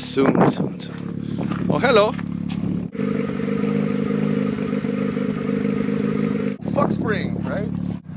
Soon. Oh, hello. Fuck spring, right?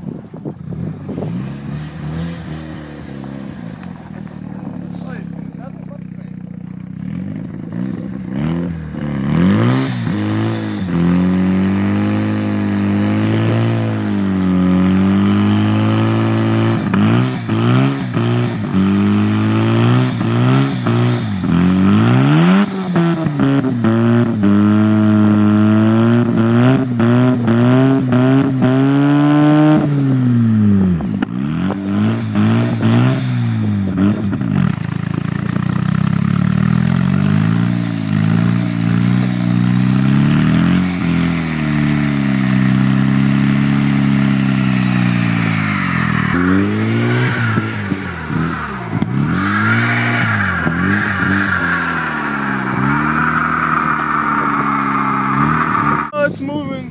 Oh, it's moving.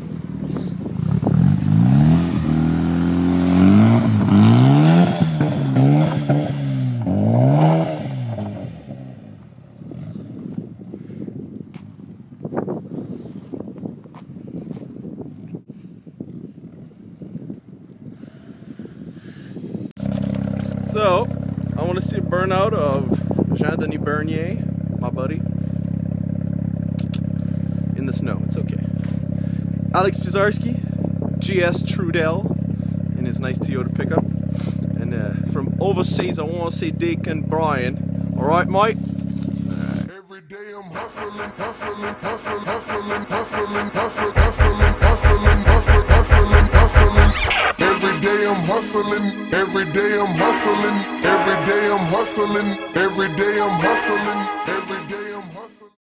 So, I want to see a burnout of Jean-Denis Bernier, my buddy, in the snow. It's okay. Alex Pizarski, GS Trudell, in his nice Toyota pickup. And from overseas, I want to say Dick and Brian. Alright, mate? Every day I'm hustling. Every day I'm hustling. Every day I'm hustling. Every day I'm hustling. Every day I'm hustling. Every day